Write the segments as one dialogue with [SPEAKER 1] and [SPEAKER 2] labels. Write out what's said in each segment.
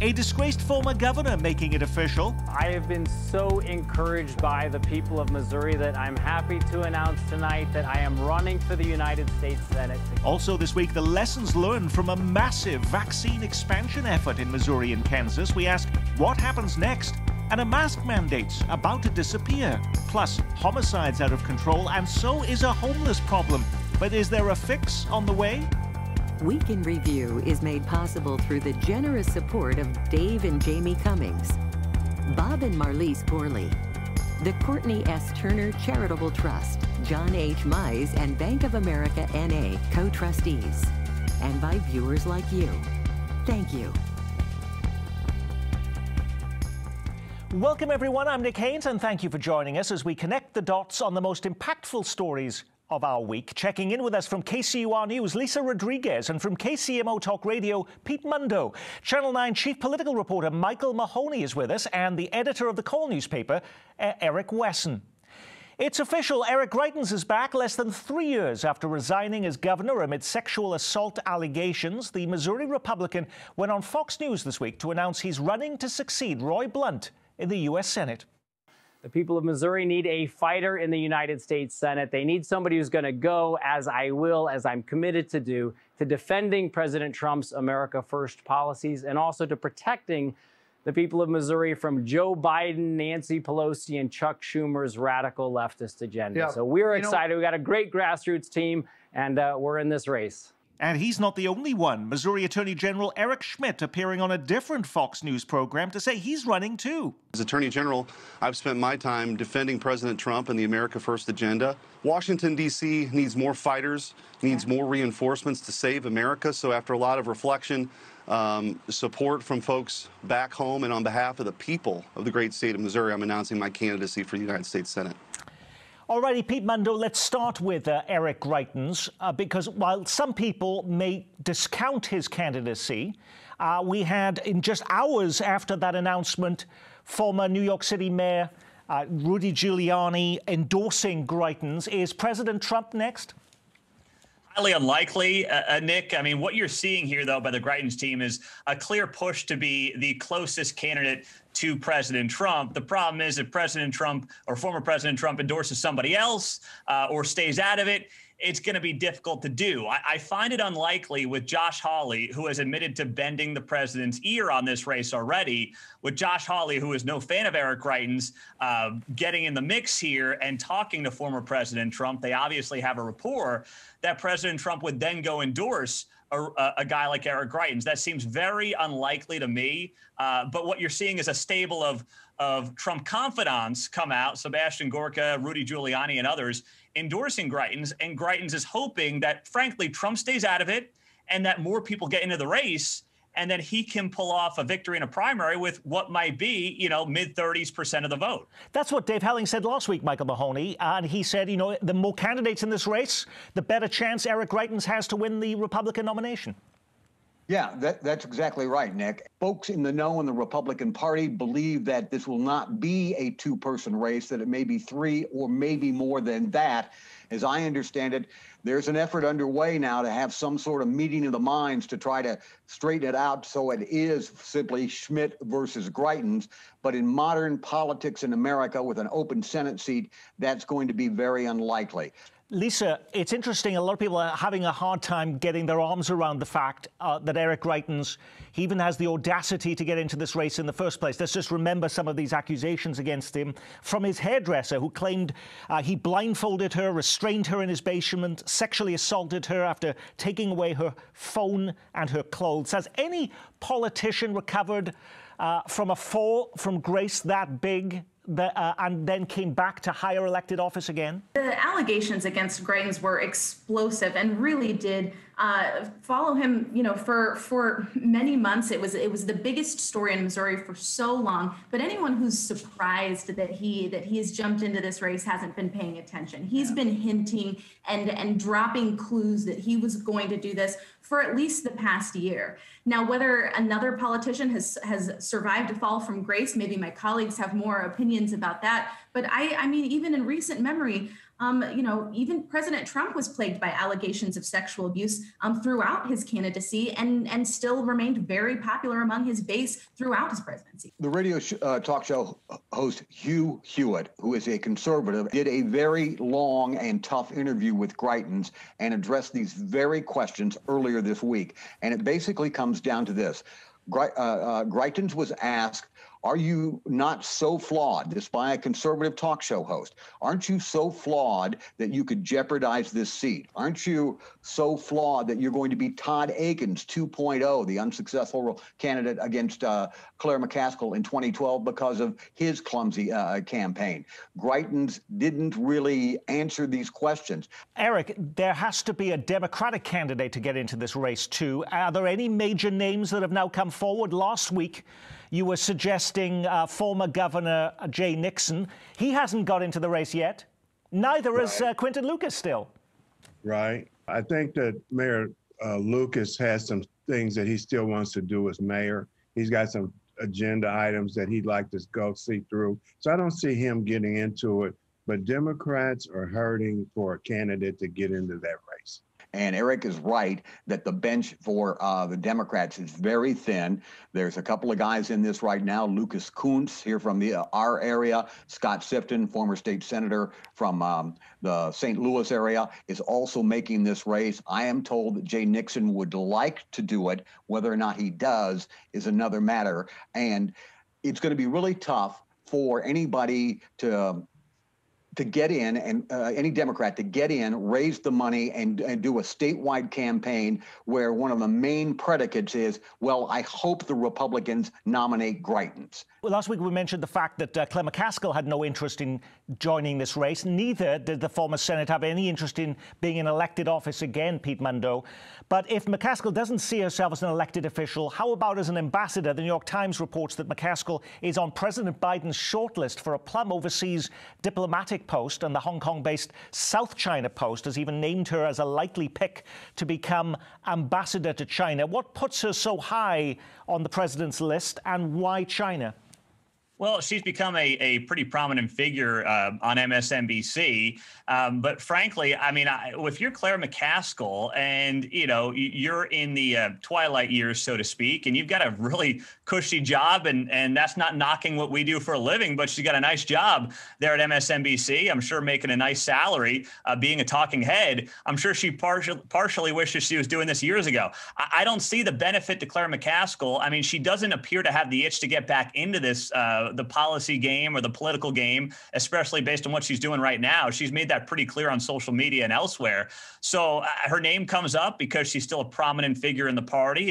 [SPEAKER 1] A disgraced former governor making it official.
[SPEAKER 2] I have been so encouraged by the people of Missouri that I'm happy to announce tonight that I am running for the United States Senate.
[SPEAKER 1] Also this week, the lessons learned from a massive vaccine expansion effort in Missouri and Kansas. We ask, what happens next? And a mask mandate's about to disappear. Plus, homicide's out of control, and so is a homeless problem. But is there a fix on the way?
[SPEAKER 3] Week in Review is made possible through the generous support of Dave and Jamie Cummings, Bob and Marlise Porley, the Courtney S. Turner Charitable Trust, John H. Mize and Bank of America N.A. co-trustees, and by viewers like you. Thank you.
[SPEAKER 1] Welcome, everyone. I'm Nick Haines, and thank you for joining us as we connect the dots on the most impactful stories of our week. Checking in with us from KCUR News, Lisa Rodriguez, and from KCMO Talk Radio, Pete Mundo. Channel 9 Chief Political Reporter Micheal Mahoney is with us, and the editor of the Call newspaper, Eric Wesson. It's official, Eric Greitens is back less than 3 years after resigning as governor amid sexual assault allegations. The Missouri Republican went on Fox News this week to announce he's running to succeed Roy Blunt in the U.S. Senate.
[SPEAKER 2] The people of Missouri need a fighter in the United States Senate. They need somebody who's going to go, as I will, as I'm committed to do, to defending President Trump's America First policies and also to protecting the people of Missouri from Joe Biden, Nancy Pelosi, and Chuck Schumer's radical leftist agenda. Yeah, so we're excited. We got a great grassroots team, and we're in this race.
[SPEAKER 1] And he's not the only one. Missouri Attorney General Eric Schmitt appearing on a different Fox News program to say he's running too.
[SPEAKER 4] As Attorney General, I've spent my time defending President Trump and the America First agenda. Washington, D.C. needs more fighters, needs more reinforcements to save America. So after a lot of reflection, support from folks back home, and on behalf of the people of the great state of Missouri, I'm announcing my candidacy for the United States Senate.
[SPEAKER 1] Alrighty, Pete Mundo, let's start with Eric Greitens, because while some people may discount his candidacy, we had, in just hours after that announcement, former New York City Mayor Rudy Giuliani endorsing Greitens. Is President Trump next?
[SPEAKER 5] Highly unlikely, Nick. I mean, what you're seeing here, though, by the Greitens team is a clear push to be the closest candidate to President Trump. The problem is if President Trump or former President Trump endorses somebody else or stays out of it, it's going to be difficult to do. I find it unlikely with Josh Hawley, who has admitted to bending the president's ear on this race already, with Josh Hawley, who is no fan of Eric Greitens, getting in the mix here and talking to former President Trump. They obviously have a rapport that President Trump would then go endorse a guy like Eric Greitens. That seems very unlikely to me. But what you're seeing is a stable of Trump confidants come out, Sebastian Gorka, Rudy Giuliani, and others, endorsing Greitens. And Greitens is hoping that, frankly, Trump stays out of it and that more people get into the race, and then he can pull off a victory in a primary with what might be, mid-30s% of the vote.
[SPEAKER 1] That's what Dave Helling said last week, Micheal Mahoney. And he said, the more candidates in this race, the better chance Eric Greitens has to win the Republican nomination.
[SPEAKER 6] Yeah, that's exactly right, Nick. Folks in the know in the Republican Party believe that this will not be a two-person race, that it may be three or maybe more than that. As I understand it, there's an effort underway now to have some sort of meeting of the minds to try to straighten it out so it is simply Schmitt versus Greitens. But in modern politics in America, with an open Senate seat, that's going to be very unlikely.
[SPEAKER 1] Lisa, it's interesting. A lot of people are having a hard time getting their arms around the fact that Eric Greitens, he even has the audacity to get into this race in the first place. Let's just remember some of these accusations against him from his hairdresser, who claimed he blindfolded her, restrained her in his basement, sexually assaulted her after taking away her phone and her clothes. Has any politician recovered from a fall from grace that big and then came back to higher elected office again?
[SPEAKER 7] The allegations against Greitens were explosive and really did follow him, for many months. It was the biggest story in Missouri for so long. But anyone who's surprised that he has jumped into this race hasn't been paying attention. He's been hinting and dropping clues that he was going to do this for at least the past year. Now, whether another politician has survived a fall from grace, maybe my colleagues have more opinions about that. But I mean, even in recent memory, Even President Trump was plagued by allegations of sexual abuse throughout his candidacy and still remained very popular among his base throughout his presidency.
[SPEAKER 6] The radio talk show host Hugh Hewitt, who is a conservative, did a very long and tough interview with Greitens and addressed these very questions earlier this week. And it basically comes down to this. Greitens was asked, are you not so flawed, this by a conservative talk show host? Aren't you so flawed that you could jeopardize this seat? Aren't you so flawed that you're going to be Todd Akins 2.0, the unsuccessful candidate against Claire McCaskill in 2012 because of his clumsy campaign? Greitens didn't really answer these questions.
[SPEAKER 1] Eric, there has to be a Democratic candidate to get into this race too. Are there any major names that have now come forward? Last week, you were suggesting former Governor Jay Nixon. He hasn't got into the race yet. Neither has Quinton Lucas still.
[SPEAKER 8] Right. I think that Mayor Lucas has some things that he still wants to do as mayor. He's got some agenda items that he'd like to go see through. So I don't see him getting into it. But Democrats are hurting for a candidate to get into that race.
[SPEAKER 6] And Eric is right that the bench for the Democrats is very thin. There's a couple of guys in this right now. Lucas Kunce here from our area. Scott Sifton, former state senator from the St. Louis area, is also making this race. I am told that Jay Nixon would like to do it. Whether or not he does is another matter. And it's going to be really tough for anybody to get in, and any Democrat to get in, raise the money, and do a statewide campaign where one of the main predicates is, well, I hope the Republicans nominate Greitens.
[SPEAKER 1] Well, last week we mentioned the fact that Claire McCaskill had no interest in joining this race. Neither did the former Senate have any interest in being in elected office again, Pete Mundo. But if McCaskill doesn't see herself as an elected official, how about as an ambassador? The New York Times reports that McCaskill is on President Biden's shortlist for a plum overseas diplomatic post, and the Hong Kong-based South China Post has even named her as a likely pick to become ambassador to China. What puts her so high on the president's list, and why China?
[SPEAKER 5] Well, she's become a pretty prominent figure on MSNBC. But frankly, I mean, if you're Claire McCaskill and, you're in the twilight years, so to speak, and you've got a really cushy job, and that's not knocking what we do for a living, but she's got a nice job there at MSNBC. I'm sure making a nice salary, being a talking head. I'm sure she partially wishes she was doing this years ago. I don't see the benefit to Claire McCaskill. I mean, she doesn't appear to have the itch to get back into this the policy game or the political game, especially based on what she's doing right now. She's made that pretty clear on social media and elsewhere. So her name comes up because she's still a prominent figure in the party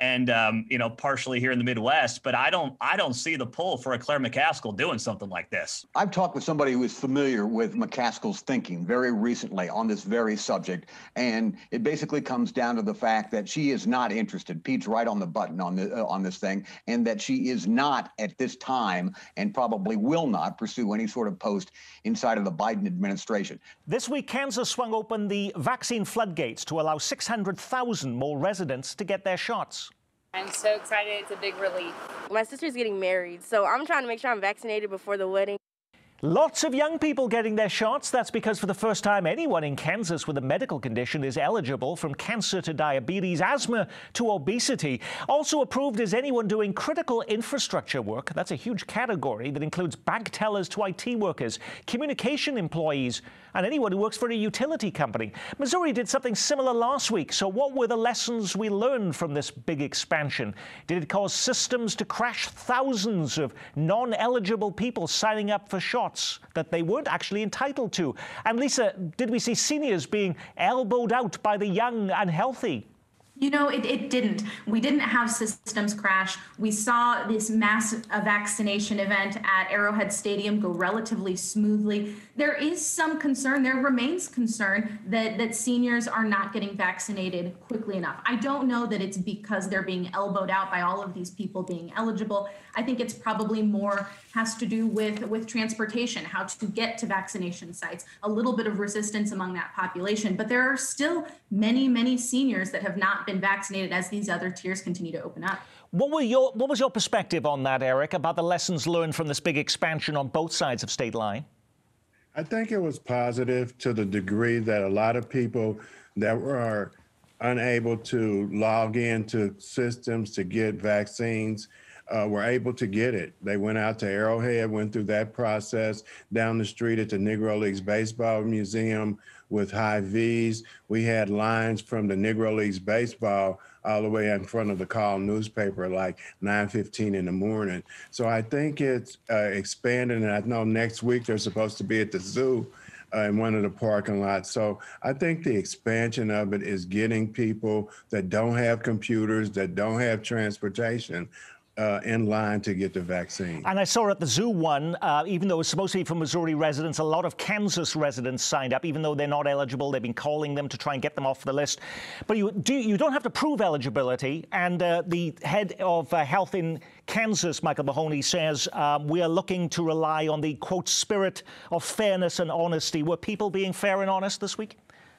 [SPEAKER 5] and partially here in the Midwest. But I don't see the pull for a Claire McCaskill doing something like this.
[SPEAKER 6] I've talked with somebody who is familiar with McCaskill's thinking very recently on this very subject, and it basically comes down to the fact that she is not interested. Pete's right on the button on this thing, and that she is not at this time, and probably will not pursue any sort of post inside of the Biden administration.
[SPEAKER 1] This week, Kansas swung open the vaccine floodgates to allow 600,000 more residents to get their shots.
[SPEAKER 9] I'm so excited. It's a big relief.
[SPEAKER 10] My sister's getting married, so I'm trying to make sure I'm vaccinated before the wedding.
[SPEAKER 1] Lots of young people getting their shots. That's because for the first time, anyone in Kansas with a medical condition is eligible, from cancer to diabetes, asthma to obesity. Also approved is anyone doing critical infrastructure work. That's a huge category that includes bank tellers to IT workers, communication employees, and anyone who works for a utility company. Missouri did something similar last week. So what were the lessons we learned from this big expansion? Did it cause systems to crash? Thousands of non-eligible people signing up for shots that they weren't actually entitled to. And Lisa, did we see seniors being elbowed out by the young and healthy?
[SPEAKER 7] It didn't. We didn't have systems crash. We saw this mass vaccination event at Arrowhead Stadium go relatively smoothly. There is some concern, there remains concern that seniors are not getting vaccinated quickly enough. I don't know that it's because they're being elbowed out by all of these people being eligible. I think it's probably more has to do with transportation, how to get to vaccination sites, a little bit of resistance among that population. But there are still many, many seniors that have not been vaccinated as these other tiers continue to open up.
[SPEAKER 1] What was your perspective on that, Eric, about the lessons learned from this big expansion on both sides of state line?
[SPEAKER 8] I think it was positive to the degree that a lot of people that were unable to log into systems to get vaccines were able to get it. They went out to Arrowhead, went through that process, down the street at the Negro Leagues Baseball Museum with high Vs. We had lines from the Negro Leagues Baseball all the way in front of the Call newspaper like 9:15 in the morning. So I think it's expanding, and I know next week they're supposed to be at the zoo in one of the parking lots. So I think the expansion of it is getting people that don't have computers, that don't have transportation, in line to get the vaccine.
[SPEAKER 1] And I saw at the zoo one, even though it's supposed to be for Missouri residents, a lot of Kansas residents signed up, even though they're not eligible. They've been calling them to try and get them off the list. But you don't have to prove eligibility. And the head of health in Kansas, Micheal Mahoney, says we are looking to rely on the, quote, spirit of fairness and honesty. Were people being fair and honest this week?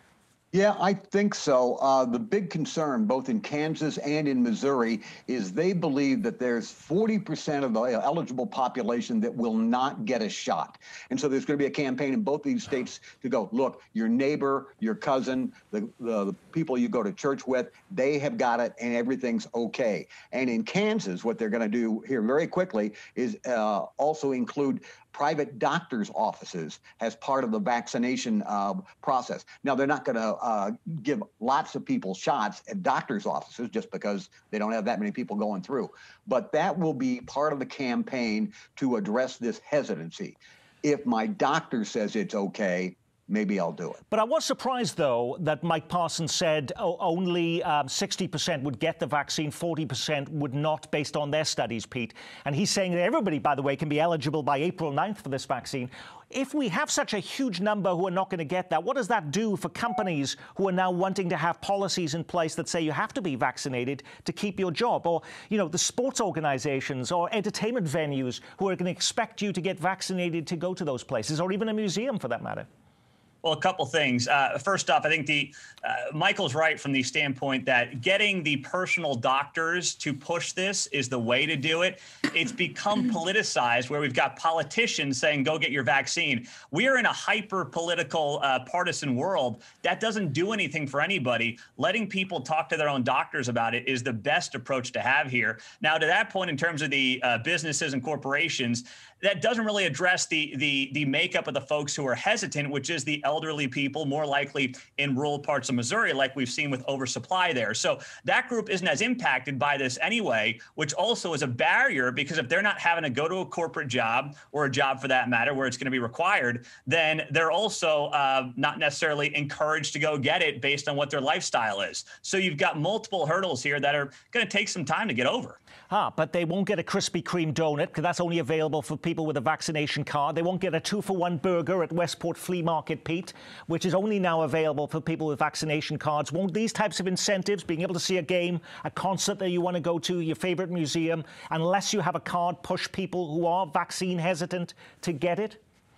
[SPEAKER 6] Yeah, I think so. The big concern, both in Kansas and in Missouri, is they believe that there's 40% of the eligible population that will not get a shot. And so there's going to be a campaign in both these states to go, look, your neighbor, your cousin, the people you go to church with, they have got it and everything's okay. And in Kansas, what they're going to do here very quickly is also include private doctors' offices as part of the vaccination process. Now, they're not going to give lots of people shots at doctors' offices just because they don't have that many people going through. But that will be part of the campaign to address this hesitancy. If my doctor says it's okay, maybe I'll do it.
[SPEAKER 1] But I was surprised, though, that Mike Parsons said only 60% would get the vaccine, 40% would not, based on their studies, Pete. And he's saying that everybody, by the way, can be eligible by April 9th for this vaccine. If we have such a huge number who are not going to get that, what does that do for companies who are now wanting to have policies in place that say you have to be vaccinated to keep your job? Or, you know, the sports organizations or entertainment venues who are going to expect you to get vaccinated to go to those places, or even a museum for that matter?
[SPEAKER 5] Well, a couple things. First off, I think Michael's right from the standpoint that getting the personal doctors to push this is the way to do it. It's become politicized where we've got politicians saying, go get your vaccine. We are in a hyper-political partisan world. That doesn't do anything for anybody. Letting people talk to their own doctors about it is the best approach to have here. Now, to that point, in terms of the businesses and corporations, that doesn't really address the makeup of the folks who are hesitant, which is the elderly people, more likely in rural parts of Missouri, like we've seen with oversupply there. So that group isn't as impacted by this anyway, which also is a barrier, because if they're not having to go to a corporate job, or a job for that matter, where it's going to be required, then they're also not necessarily encouraged to go get it based on what their lifestyle is. So you've got multiple hurdles here that are going to take some time to get over.
[SPEAKER 1] But they won't get a Krispy Kreme donut, because that's only available for people with a vaccination card. They won't get a 2-for-1 burger at Westport Flea Market, Pete, which is only now available for people with vaccination cards. Won't these types of incentives, being able to see a game, a concert that you want to go to, your favorite museum, unless you have a card, push people who are vaccine hesitant to get it?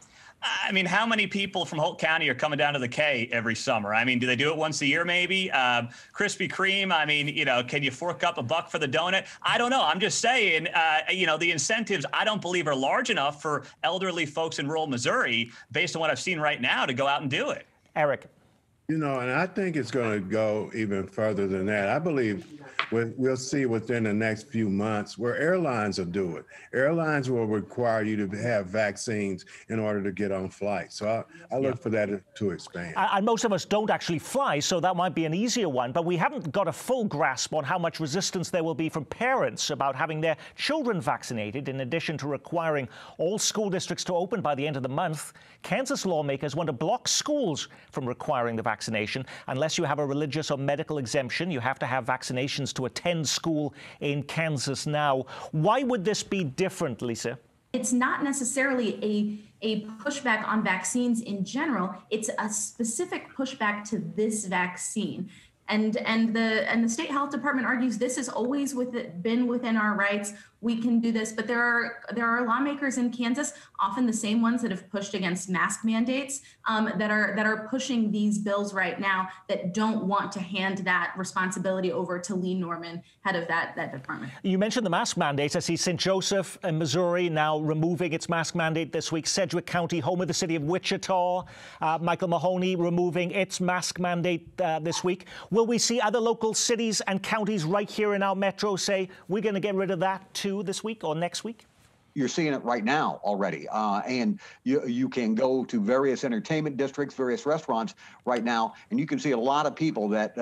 [SPEAKER 5] I mean, how many people from Holt County are coming down to the K every summer? I mean, do they do it once a year maybe? Krispy Kreme, I mean, you know, can you fork up $1 for the donut? I don't know. I'm just saying, you know, the incentives I don't believe are large enough for elderly folks in rural Missouri, based on what I've seen right now, to go out and do it.
[SPEAKER 1] Eric.
[SPEAKER 8] You know, and I think it's going to go even further than that. I believe we'll see within the next few months where airlines will do it. Airlines will require you to have vaccines in order to get on flights. So I look for that to expand.
[SPEAKER 1] And most of us don't actually fly, so that might be an easier one. But we haven't got a full grasp on how much resistance there will be from parents about having their children vaccinated, in addition to requiring all school districts to open by the end of the month. Kansas lawmakers want to block schools from requiring the vaccination. Unless you have a religious or medical exemption, you have to have vaccinations to attend school in Kansas now. Why would this be different, Lisa?
[SPEAKER 7] It's not necessarily a pushback on vaccines in general. It's a specific pushback to this vaccine. And the state health department argues this has always been within our rights. we can do this. But there are lawmakers in Kansas, often the same ones that have pushed against mask mandates, that are pushing these bills right now that don't want to hand that responsibility over to Lee Norman, head of that department. You mentioned the mask mandates. I see St. Joseph in Missouri now removing its mask mandate this week. Sedgwick County, home of the city of Wichita, Micheal Mahoney removing its mask mandate this week. Will we see other local cities and counties right here in our metro say, we're going to get rid of that too this week or next week?
[SPEAKER 6] You're seeing it right now already. And you can go to various entertainment districts, various restaurants right now, and you can see a lot of people that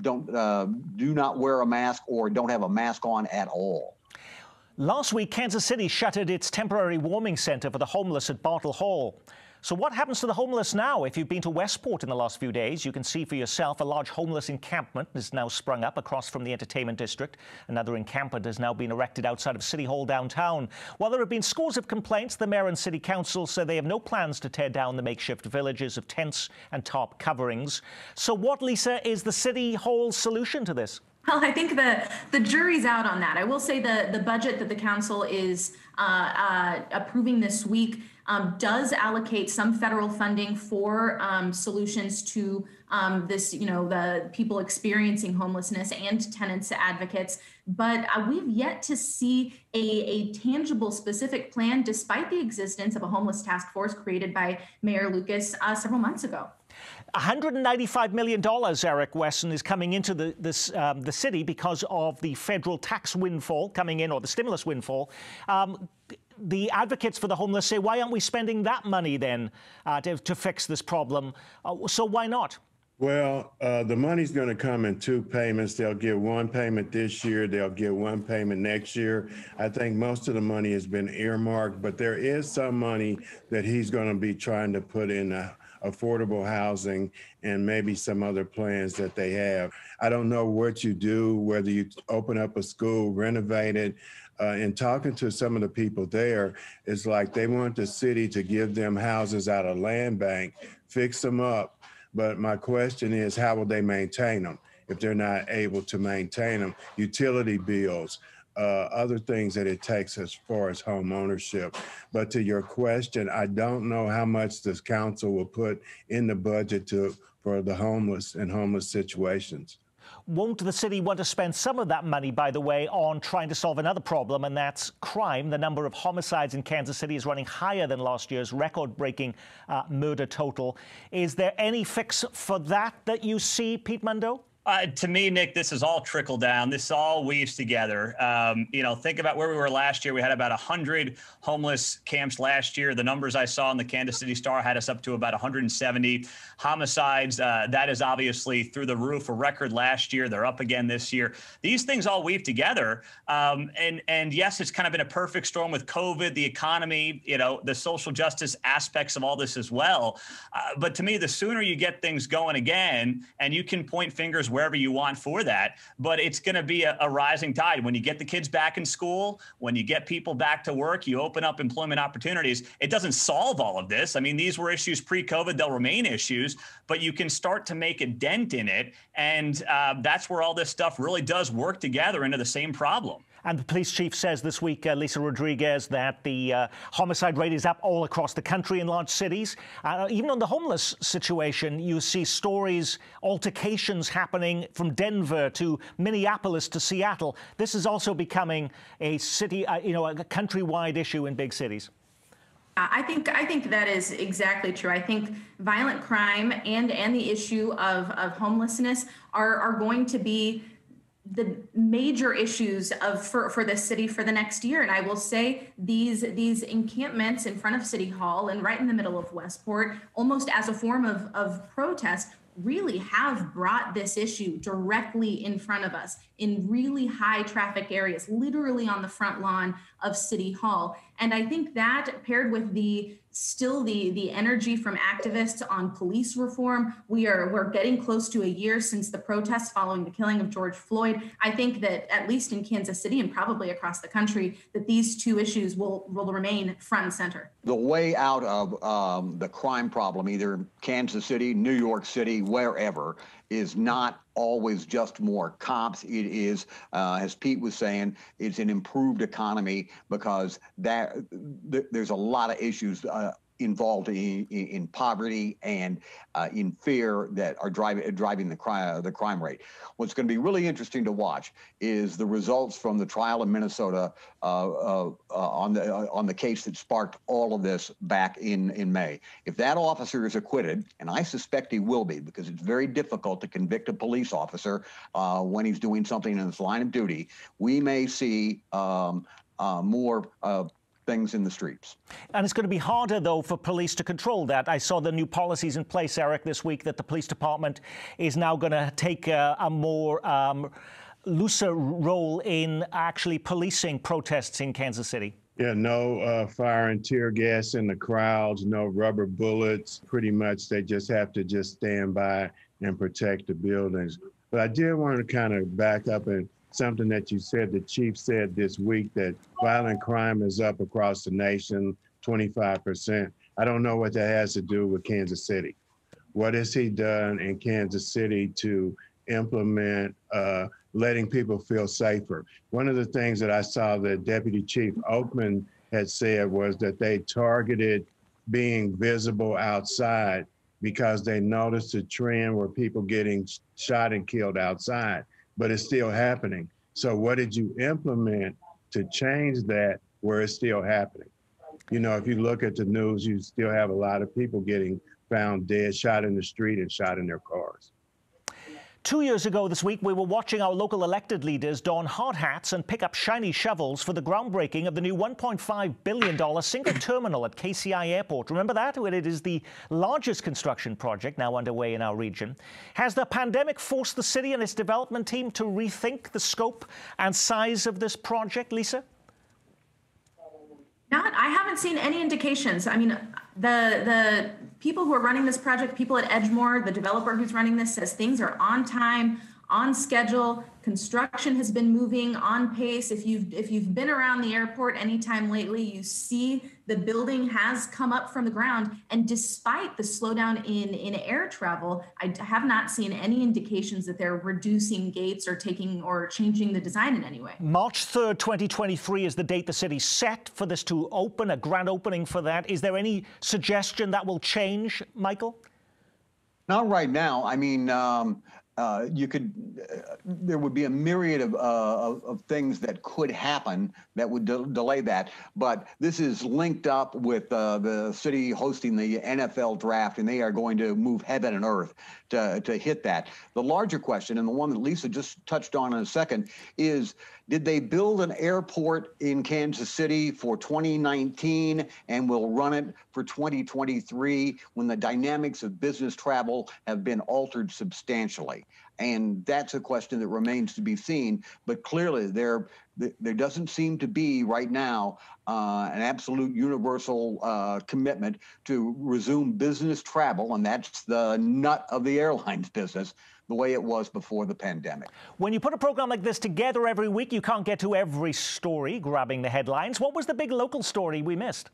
[SPEAKER 6] do not wear a mask or don't have a mask on at all.
[SPEAKER 1] Last week, Kansas City shuttered its temporary warming center for the homeless at Bartle Hall. So what happens to the homeless now? If you've been to Westport in the last few days, you can see for yourself a large homeless encampment has now sprung up across from the entertainment district. Another encampment has now been erected outside of City Hall downtown. While there have been scores of complaints, the mayor and city council say they have no plans to tear down the makeshift villages of tents and tarp coverings. So what, Lisa, is the City Hall solution to this?
[SPEAKER 7] Well, I think the jury's out on that. I will say the budget that the council is approving this week does allocate some federal funding for solutions to this, the people experiencing homelessness and tenants advocates. But we've yet to see a tangible, specific plan, despite the existence of a homeless task force created by Mayor Lucas several months ago.
[SPEAKER 1] $195 million, Eric Wesson, is coming into the city because of the federal tax windfall coming in, or the stimulus windfall. The advocates for the homeless say, why aren't we spending that money then to fix this problem? So why not?
[SPEAKER 8] Well, the money's going to come in two payments. They'll get one payment this year. They'll get one payment next year. I think most of the money has been earmarked, but there is some money that he's going to be trying to put in affordable housing and maybe some other plans that they have. I don't know what you do, whether you open up a school, renovate it. And talking to some of the people there, it's like they want the city to give them houses out of land bank, fix them up. But my question is, how will they maintain them if they're not able to maintain them? Utility bills, other things that it takes as far as home ownership. But to your question, I don't know how much this council will put in the budget for the homeless and homeless situations.
[SPEAKER 1] Won't the city want to spend some of that money, by the way, on trying to solve another problem, and that's crime? The number of homicides in Kansas City is running higher than last year's record-breaking murder total. Is there any fix for that you see, Pete Mundo?
[SPEAKER 5] To me, Nick, this is all trickle down. This all weaves together. Think about where we were last year. We had about 100 homeless camps last year. The numbers I saw in the Kansas City Star had us up to about 170 homicides. That is obviously through the roof. A record last year. They're up again this year. These things all weave together. And yes, it's kind of been a perfect storm with COVID, the economy, the social justice aspects of all this as well. But to me, the sooner you get things going again, and you can point fingers wherever you want for that, but it's going to be a rising tide. When you get the kids back in school, when you get people back to work, you open up employment opportunities. It doesn't solve all of this. I mean, these were issues pre-COVID. They'll remain issues, but you can start to make a dent in it. And that's where all this stuff really does work together into the same problem.
[SPEAKER 1] And the police chief says this week, Lisa Rodriguez, that the homicide rate is up all across the country in large cities. Even on the homeless situation, you see stories, altercations happening from Denver to Minneapolis to Seattle. This is also becoming a city, a countrywide issue in big cities.
[SPEAKER 7] I think that is exactly true. I think violent crime and the issue of homelessness are going to be the major issues for this city for the next year. And I will say these encampments in front of City Hall and right in the middle of Westport, almost as a form of protest, really have brought this issue directly in front of us in really high traffic areas, literally on the front lawn of City Hall. And I think that paired with the energy from activists on police reform, we're getting close to a year since the protests following the killing of George Floyd. I think that at least in Kansas City and probably across the country, that these two issues will remain front and center.
[SPEAKER 6] The way out of the crime problem, either Kansas City, New York City, wherever, is not always just more cops. It is, as Pete was saying, it's an improved economy, because there's a lot of issues involved in poverty and in fear that are driving the crime rate. What's going to be really interesting to watch is the results from the trial in Minnesota on the case that sparked all of this back in May. If that officer is acquitted, and I suspect he will be, because it's very difficult to convict a police officer when he's doing something in his line of duty, we may see more things in the streets.
[SPEAKER 1] And it's going to be harder, though, for police to control that. I saw the new policies in place, Eric, this week, that the police department is now going to take a more looser role in actually policing protests in Kansas City.
[SPEAKER 8] Yeah, no firing tear gas in the crowds, no rubber bullets. Pretty much they just have to just stand by and protect the buildings. But I did want to kind of back up and something that you said, the chief said this week, that violent crime is up across the nation, 25%. I don't know what that has to do with Kansas City. What has he done in Kansas City to implement letting people feel safer? One of the things that I saw that Deputy Chief Oakman had said was that they targeted being visible outside because they noticed a trend where people getting shot and killed outside. But it's still happening. So what did you implement to change that where it's still happening? You know, if you look at the news, you still have a lot of people getting found dead, shot in the street and shot in their cars.
[SPEAKER 1] 2 years ago this week, we were watching our local elected leaders don hard hats and pick up shiny shovels for the groundbreaking of the new $1.5 billion single terminal at KCI Airport. Remember that? It is the largest construction project now underway in our region. Has the pandemic forced the city and its development team to rethink the scope and size of this project, Lisa?
[SPEAKER 7] I haven't seen any indications. I mean, the people who are running this project, people at Edgemore, the developer who's running this, says things are on time, on schedule. Construction has been moving on pace. If you've been around the airport anytime lately, you see the building has come up from the ground. And despite the slowdown in air travel, I have not seen any indications that they're reducing gates or changing the design in any way.
[SPEAKER 1] March 3rd, 2023 is the date the city set for this to open, a grand opening for that. Is there any suggestion that will change, Michael?
[SPEAKER 6] Not right now. I mean, there would be a myriad of things that could happen that would delay that. But this is linked up with the city hosting the NFL draft, and they are going to move heaven and earth to hit that. The larger question, and the one that Lisa just touched on in a second, is did they build an airport in Kansas City for 2019 and will run it for 2023 when the dynamics of business travel have been altered substantially? And that's a question that remains to be seen. But clearly, there doesn't seem to be right now an absolute universal commitment to resume business travel, and that's the nut of the airlines business, the way it was before the pandemic.
[SPEAKER 1] When you put a program like this together every week, you can't get to every story grabbing the headlines. What was the big local story we missed?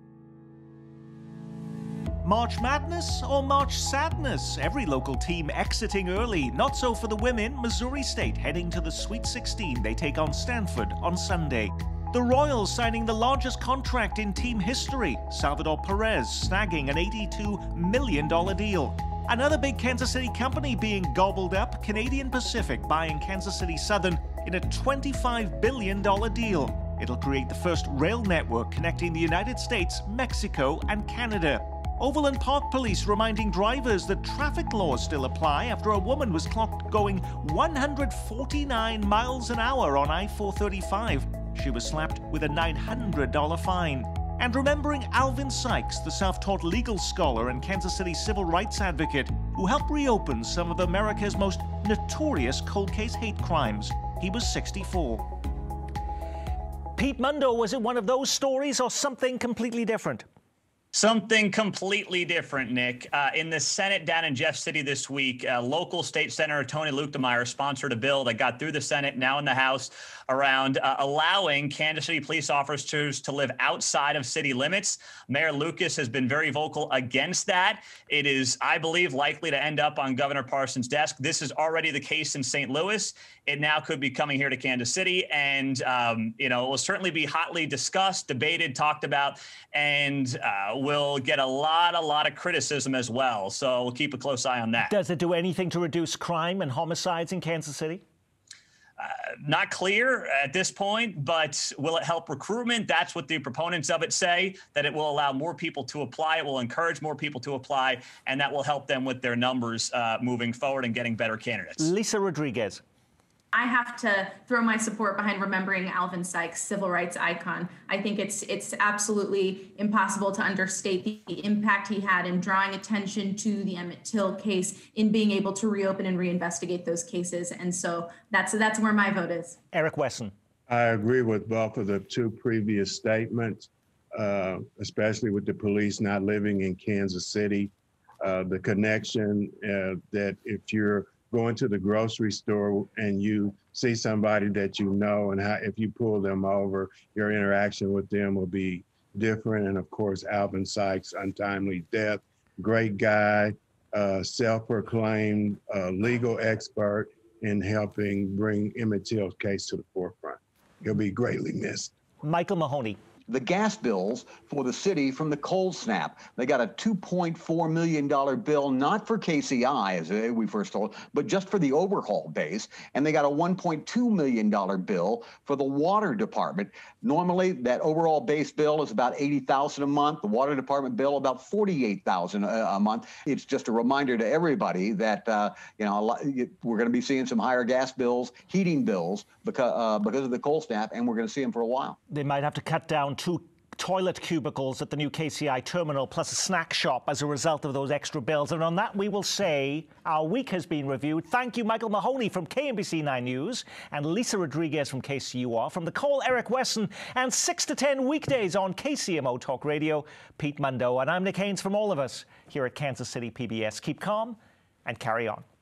[SPEAKER 1] March Madness or March Sadness? Every local team exiting early. Not so for the women. Missouri State heading to the Sweet 16. They take on Stanford on Sunday. The Royals signing the largest contract in team history. Salvador Perez snagging an $82 million deal. Another big Kansas City company being gobbled up, Canadian Pacific buying Kansas City Southern in a $25 billion deal. It'll create the first rail network connecting the United States, Mexico, and Canada. Overland Park Police reminding drivers that traffic laws still apply after a woman was clocked going 149 miles an hour on I-435. She was slapped with a $900 fine. And remembering Alvin Sykes, the self-taught legal scholar and Kansas City civil rights advocate who helped reopen some of America's most notorious cold case hate crimes. He was 64. Pete Mundo, was it one of those stories or something completely different?
[SPEAKER 5] Something completely different, Nick. In the Senate down in Jeff City this week, local state senator Tony Luetkemeyer sponsored a bill that got through the Senate, now in the House, around allowing Kansas City police officers to live outside of city limits. Mayor Lucas has been very vocal against that. It is, I believe, likely to end up on Governor Parsons' desk. This is already the case in St. Louis. It now could be coming here to Kansas City, and it will certainly be hotly discussed, debated, talked about, and will get a lot of criticism as well. So we'll keep a close eye on that.
[SPEAKER 1] Does it do anything to reduce crime and homicides in Kansas City?
[SPEAKER 5] Not clear at this point, but will it help recruitment? That's what the proponents of it say, that it will allow more people to apply. It will encourage more people to apply, and that will help them with their numbers moving forward and getting better candidates.
[SPEAKER 1] Lisa Rodriguez.
[SPEAKER 7] I have to throw my support behind remembering Alvin Sykes, civil rights icon. I think it's absolutely impossible to understate the impact he had in drawing attention to the Emmett Till case, in being able to reopen and reinvestigate those cases. And so that's where my vote is.
[SPEAKER 1] Eric Wesson.
[SPEAKER 8] I agree with both of the two previous statements, especially with the police not living in Kansas City. The connection that if you're going to the grocery store and you see somebody that you know, and if you pull them over, your interaction with them will be different. And of course, Alvin Sykes' untimely death, great guy, self-proclaimed legal expert in helping bring Emmett Till's case to the forefront. He'll be greatly missed.
[SPEAKER 1] Micheal Mahoney.
[SPEAKER 6] The gas bills for the city from the cold snap. They got a $2.4 million bill, not for KCI, as we first told, but just for the overhaul base. And they got a $1.2 million bill for the water department. Normally, that overall base bill is about $80,000 a month. The water department bill about $48,000 a month. It's just a reminder to everybody that we're going to be seeing some higher gas bills, heating bills because of the cold snap, and we're going to see them for a while.
[SPEAKER 1] They might have to cut down 2 toilet cubicles at the new KCI terminal, plus a snack shop as a result of those extra bills. And on that, we will say our week has been reviewed. Thank you, Micheal Mahoney from KMBC 9 News and Lisa Rodriguez from KCUR. From the Call, Eric Wesson, and 6 to 10 weekdays on KCMO Talk Radio, Pete Mundo. And I'm Nick Haines. From all of us here at Kansas City PBS. Keep calm and carry on.